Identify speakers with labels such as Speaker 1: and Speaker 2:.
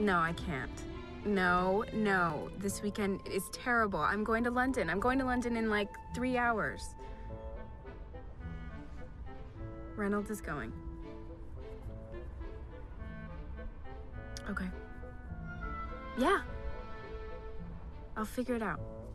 Speaker 1: No, I can't. No. This weekend is terrible. I'm going to London. I'm going to London in like 3 hours. Reynolds is going. Okay. Yeah. I'll figure it out.